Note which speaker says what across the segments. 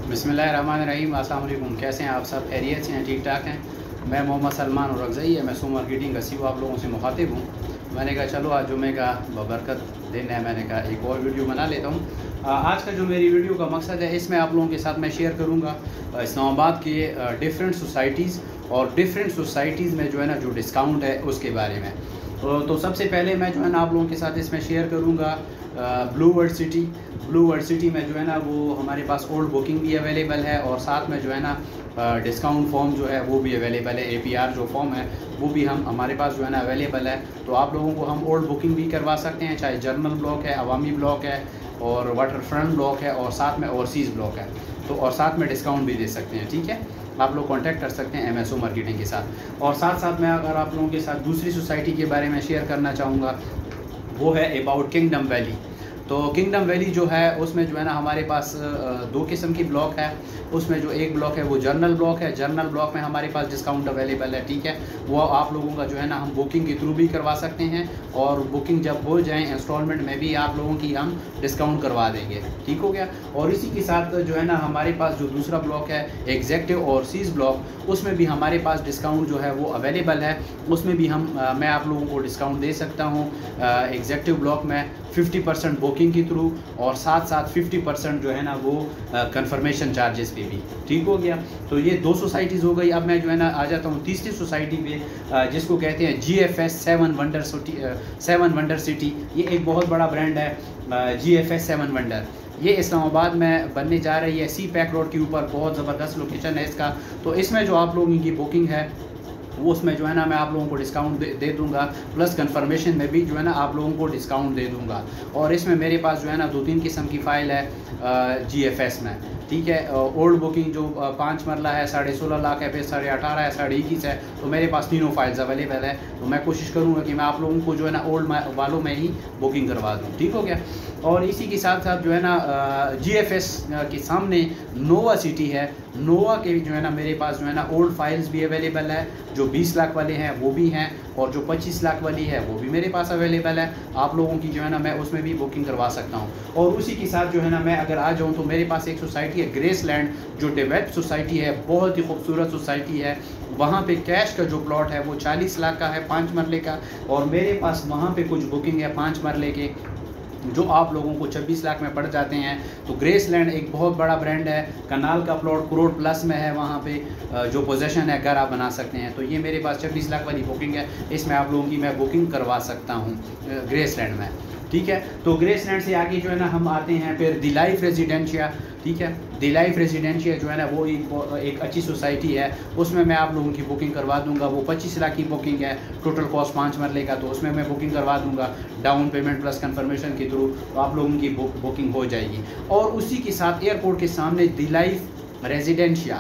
Speaker 1: बिस्मिल्लाहिर्रहमानिर्रहीम। अस्सलाम वालेकुम। कैसे हैं आप सब? खैरियत से हैं? ठीक ठाक हैं? मैं मोहम्मद सलमान और रगज़ई है। मैं सू मार्केटिंग का सीईओ आप लोगों से मुखातिब हूँ। मैंने कहा चलो आज जुमे का बबरकत दिन है, मैंने कहा एक और वीडियो बना लेता हूँ। आज का जो मेरी वीडियो का मकसद है, इसमें आप लोगों के साथ मैं शेयर करूँगा इस्लामाबाद के डिफरेंट सोसाइटीज़ और डिफरेंट सोसाइटीज़ में जो है ना जो डिस्काउंट है उसके बारे में। तो सबसे पहले मैं जो है ना आप लोगों के साथ इसमें शेयर करूँगा blue world city. Blue world city में जो है ना वो हमारे पास ओल्ड बुकिंग भी अवेलेबल है और साथ में जो है ना डिस्काउंट फॉर्म जो है वो भी अवेलेबल है। APR जो फॉर्म है वो भी हमारे पास जो है ना अवेलेबल है। तो आप लोगों को हम ओल्ड बुकिंग भी करवा सकते हैं, चाहे जर्नल ब्लॉक है, अवामी ब्लॉक है और वाटर फ्रंट ब्लॉक है और साथ में ओवरसीज़ ब्लॉक है। तो और साथ में डिस्काउंट भी दे सकते हैं। ठीक है, आप लोग कांटेक्ट कर सकते हैं MSO मार्केटिंग के साथ। और साथ साथ मैं अगर आप लोगों के साथ दूसरी सोसाइटी के बारे में शेयर करना चाहूँगा, वो है अबाउट किंगडम वैली। तो किंगडम वैली जो है उसमें जो है ना हमारे पास दो किस्म की ब्लॉक है। उसमें जो एक ब्लॉक है वो जर्नल ब्लॉक है। जर्नल ब्लॉक में हमारे पास डिस्काउंट अवेलेबल है। ठीक है, वो आप लोगों का जो है ना हम बुकिंग के थ्रू भी करवा सकते हैं और बुकिंग जब हो जाए इंस्टॉलमेंट में भी आप लोगों की हम डिस्काउंट करवा देंगे। ठीक हो गया। और इसी के साथ जो है ना हमारे पास जो दूसरा ब्लॉक है एग्जेक्टिव ओवरसीज़ ब्लॉक, उसमें भी हमारे पास डिस्काउंट जो है वो अवेलेबल है। उसमें भी मैं आप लोगों को डिस्काउंट दे सकता हूँ। एग्जेक्टिव ब्लॉक में 50% बुकिंग के थ्रू और साथ साथ 50% जो है ना वो कंफर्मेशन चार्जेस पे भी। ठीक हो गया। तो ये दो सोसाइटीज़ हो गई। अब मैं जो है ना आ जाता हूँ तीसरी सोसाइटी पे, जिसको कहते हैं GFS 7 वंडर सिटी। ये एक बहुत बड़ा ब्रांड है GFS 7 वंडर। ये इस्लामाबाद में बनने जा रही है। CPAC रोड के ऊपर बहुत ज़बरदस्त लोकेशन है इसका। तो इसमें जो आप लोगों की बुकिंग है वो उसमें जो है ना मैं आप लोगों को डिस्काउंट दे दूंगा, प्लस कंफर्मेशन में भी जो है ना आप लोगों को डिस्काउंट दे दूंगा। और इसमें मेरे पास जो है ना 2-3 किस्म की फ़ाइल है GFS में। ठीक है, ओल्ड बुकिंग जो 5 मरला है 16.5 लाख है, फिर 18.5 है, 21.5 है। तो मेरे पास तीनों फाइल्स अवेलेबल है। तो मैं कोशिश करूँगा कि मैं आप लोगों को जो है ना ओल्ड वालों में ही बुकिंग करवा दूँ। ठीक हो गया। और इसी के साथ साथ जो है ना GFS के सामने नोवा सिटी है। नोवा के जो है ना मेरे पास जो है ना ओल्ड फाइल्स भी अवेलेबल है। जो 20 लाख वाले हैं वो भी हैं और जो 25 लाख वाली है वो भी मेरे पास अवेलेबल है। आप लोगों की जो है ना मैं उसमें भी बुकिंग करवा सकता हूँ। और उसी के साथ जो है ना मैं अगर आ जाऊँ तो मेरे पास एक सोसाइटी है ग्रेसलैंड, जो डेवलप्ड सोसाइटी है, बहुत ही खूबसूरत सोसाइटी है। वहाँ पे कैश का जो प्लॉट है वो 40 लाख का है, 5 मरले का। और मेरे पास वहाँ पे कुछ बुकिंग है 5 मरले के जो आप लोगों को 26 लाख में पड़ जाते हैं। तो ग्रेसलैंड एक बहुत बड़ा ब्रांड है। कनाल का प्लॉट करोड़ प्लस में है। वहाँ पे जो पोजेशन है घर आप बना सकते हैं। तो ये मेरे पास 26 लाख वाली बुकिंग है। इसमें आप लोगों की मैं बुकिंग करवा सकता हूँ ग्रेसलैंड में। ठीक है। तो ग्रेसलैंड से आगे जो है ना हम आते हैं फिर दी लाइफ रेजिडेंशिया। ठीक है, दी लाइफ रेजिडेंशिया जो है ना वो एक अच्छी सोसाइटी है। उसमें मैं आप लोगों की बुकिंग करवा दूंगा। वो 25 लाख की बुकिंग है, टोटल कॉस्ट 5 मरले का। तो उसमें मैं बुकिंग करवा दूंगा डाउन पेमेंट प्लस कंफर्मेशन के थ्रू। तो आप लोगों की बुकिंग हो जाएगी। और उसी के साथ एयरपोर्ट के सामने दी लाइफ रेजिडेंशिया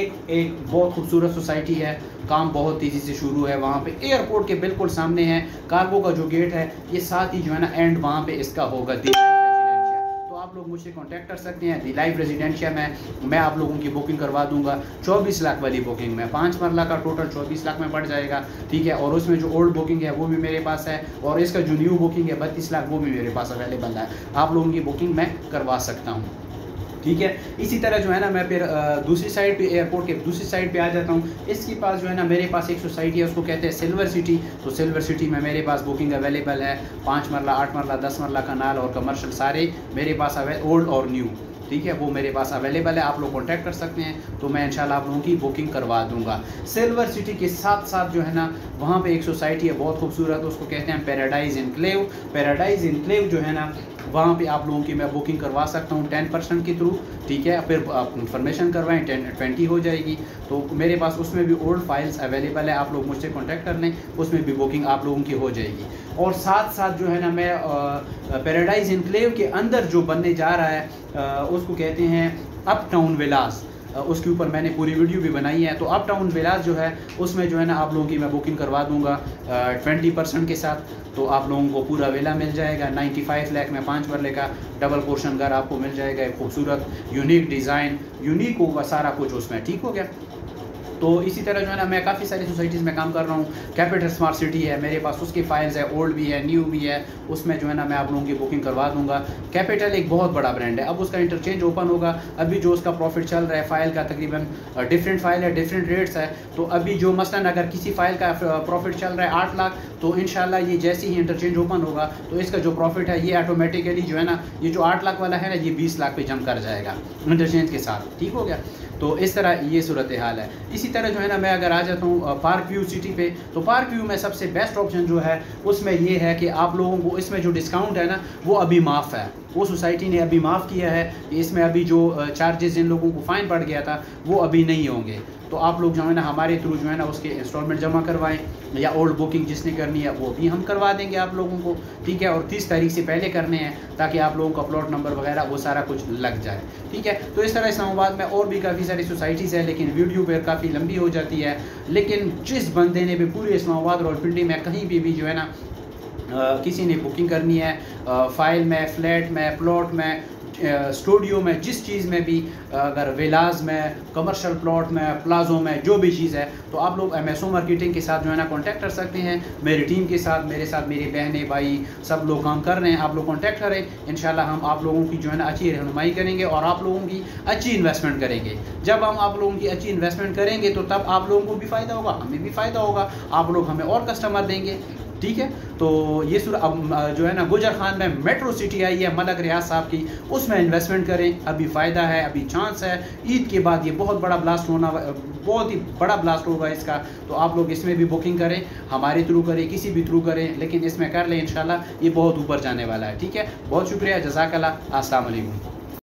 Speaker 1: एक बहुत खूबसूरत सोसाइटी है। काम बहुत तेज़ी से शुरू है। वहाँ पे एयरपोर्ट के बिल्कुल सामने है। कार्गो का जो गेट है ये साथ ही जो है ना एंड वहाँ पे इसका होगा दी लाइफ रेजिडेंशिया। तो आप लोग मुझसे कांटेक्ट कर सकते हैं। दी लाइफ रेजिडेंशिया में मैं आप लोगों की बुकिंग करवा दूंगा 24 लाख वाली बुकिंग में। 5 मरला का टोटल 24 लाख में पड़ जाएगा। ठीक है। और उसमें जो ओल्ड बुकिंग है वो भी मेरे पास है और इसका जो न्यू बुकिंग है 32 लाख वो भी मेरे पास अवेलेबल है। आप लोगों की बुकिंग मैं करवा सकता हूँ। ठीक है। इसी तरह जो है ना मैं फिर दूसरी साइड पे एयरपोर्ट के दूसरी साइड पे आ जाता हूँ। इसके पास जो है ना मेरे पास एक सोसाइटी है, उसको कहते हैं सिल्वर सिटी। तो सिल्वर सिटी में मेरे पास बुकिंग अवेलेबल है। 5 मरला, 8 मरला, 10 मरला कनाल और कमर्शियल सारे मेरे पास ओल्ड और न्यू। ठीक है, वो मेरे पास अवेलेबल है। आप लोग कांटेक्ट कर सकते हैं। तो मैं इंशाल्लाह आप लोगों की बुकिंग करवा दूंगा। सिल्वर सिटी के साथ साथ जो है ना वहाँ पे एक सोसाइटी है बहुत खूबसूरत, उसको कहते हैं पैराडाइज इनक्लेव। पैराडाइज इनक्लेव जो है ना वहाँ पे आप लोगों की मैं बुकिंग करवा सकता हूँ 10% के थ्रू। ठीक है, फिर आप कंफर्मेशन करवाएं 10-20 हो जाएगी। तो मेरे पास उसमें भी ओल्ड फाइल्स अवेलेबल है। आप लोग मुझसे कांटेक्ट कर लें, उसमें भी बुकिंग आप लोगों की हो जाएगी। और साथ साथ जो है ना मैं पैराडाइज इनक्लेव के अंदर जो बनने जा रहा है उसको कहते हैं अप टाउन विलास। उसके ऊपर मैंने पूरी वीडियो भी बनाई है। तो अप टाउन विलास जो है उसमें जो है ना आप लोगों की मैं बुकिंग करवा दूंगा 20% के साथ। तो आप लोगों को पूरा विला मिल जाएगा 95 लाख में 5 मरले का डबल पोर्शन घर आपको मिल जाएगा। एक खूबसूरत यूनिक डिज़ाइन, यूनिक होगा सारा कुछ उसमें। ठीक हो गया। तो इसी तरह जो है ना मैं काफ़ी सारी सोसाइटीज़ में काम कर रहा हूँ। कैपिटल स्मार्ट सिटी है मेरे पास, उसकी फाइल्स है, ओल्ड भी है, न्यू भी है, उसमें जो है ना मैं आप लोगों की बुकिंग करवा दूंगा। कैपिटल एक बहुत बड़ा ब्रांड है, अब उसका इंटरचेंज ओपन होगा। अभी जो उसका प्रॉफिट चल रहा है फ़ाइल का तकरीबन डिफरेंट फ़ाइल है, डिफरेंट रेट्स है। तो अभी जो मसलन अगर किसी फ़ाइल का प्रॉफिट चल रहा है 8 लाख, तो इंशाल्लाह ये जैसे ही इंटरचेंज ओपन होगा तो इसका जो प्रॉफिट है ये ऑटोमेटिकली जो है ना, ये जो 8 लाख वाला है ना, ये 20 लाख पे जंप कर जाएगा इंटरचेंज के साथ। ठीक हो गया? तो इस तरह ये सूरत हाल है। इसी तरह जो है ना मैं अगर आ जाता हूँ पार्क व्यू सिटी पे, तो पार्क व्यू में सबसे बेस्ट ऑप्शन जो है उसमें ये है कि आप लोगों को इसमें जो डिस्काउंट है ना वो अभी माफ़ है। वो सोसाइटी ने अभी माफ़ किया है कि इसमें अभी जो चार्जेस जिन लोगों को फ़ाइन पड़ गया था वो अभी नहीं होंगे। तो आप लोग जो है ना हमारे थ्रू जो है ना उसके इंस्टॉलमेंट जमा करवाएं, या ओल्ड बुकिंग जिसने करनी है वो भी हम करवा देंगे आप लोगों को। ठीक है? और 30 तारीख से पहले करने हैं ताकि आप लोगों का प्लॉट नंबर वगैरह वो सारा कुछ लग जाए। ठीक है? तो इस तरह इस्लामाबाद में और भी काफ़ी सारी सोसाइटीज़ है, लेकिन वीडियो पर काफ़ी लंबी हो जाती है। लेकिन जिस बंदे ने भी पूरे इस्लामाबाद रावलपिंडी में कहीं भी जो है ना किसी ने बुकिंग करनी है, फाइल में, फ्लैट में, प्लॉट में, स्टूडियो में, जिस चीज़ में भी, अगर विलाज में, कमर्शियल प्लॉट में, प्लाजो में, जो भी चीज़ है, तो आप लोग MSO मार्केटिंग के साथ जो है ना कांटेक्ट कर सकते हैं। मेरी टीम के साथ, मेरे साथ मेरी बहनें भाई सब लोग काम कर रहे हैं। आप लोग कांटेक्ट करें, इंशाल्लाह हम आप लोगों की जो है ना अच्छी रहनुमाई करेंगे और आप लोगों की अच्छी इन्वेस्टमेंट करेंगे। जब हम आप लोगों की अच्छी इन्वेस्टमेंट करेंगे तो तब आप लोगों को भी फ़ायदा होगा, हमें भी फ़ायदा होगा, आप लोग हमें और कस्टमर देंगे। ठीक है? तो ये अब जो है ना गुजर खान में मेट्रो सिटी आई है मलक रियाज साहब की, उसमें इन्वेस्टमेंट करें, अभी फ़ायदा है, अभी चांस है। ईद के बाद ये बहुत बड़ा ब्लास्ट होना, बहुत ही बड़ा ब्लास्ट होगा इसका। तो आप लोग इसमें भी बुकिंग करें, हमारे थ्रू करें, किसी भी थ्रू करें, लेकिन इसमें कर लें, इंशाल्लाह ये बहुत ऊपर जाने वाला है। ठीक है? बहुत शुक्रिया, जज़ाकल्लाह, अस्सलाम वालेकुम।